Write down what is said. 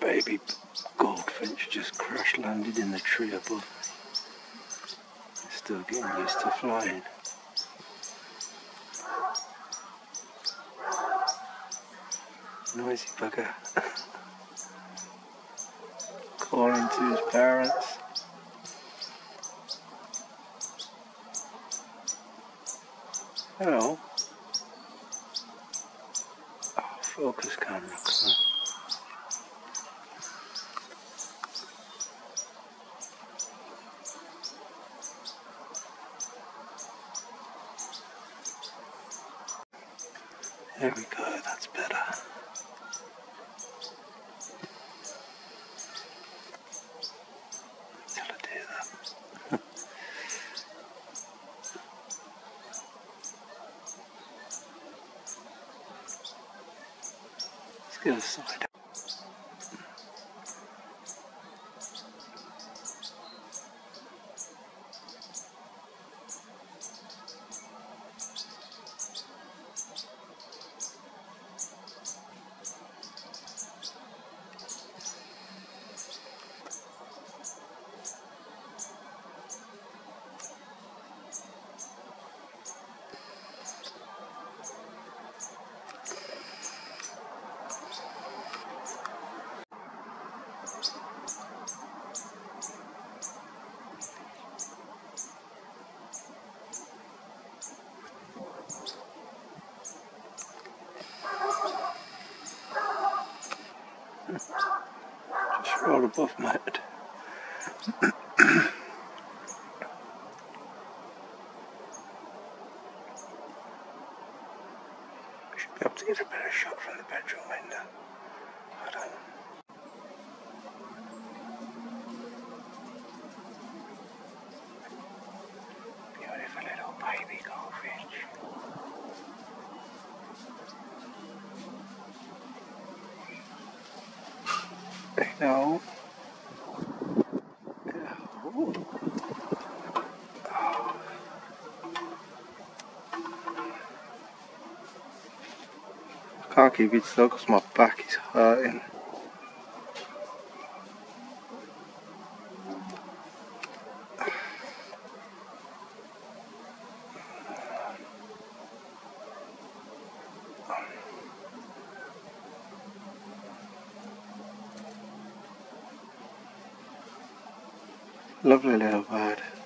baby goldfinch just crash landed in the tree above me. It's still getting used to flying. Noisy bugger. Calling to his parents. Hello. Oh, focus camera, come on. There we go, that's better. Until I do that. Let's get aside. Just roll above my head. Should be able to get a better shot from the bedroom window. Hold on. Beautiful little baby goldfinch. No. I can't keep it still because my back is hurting. Lovely little bird.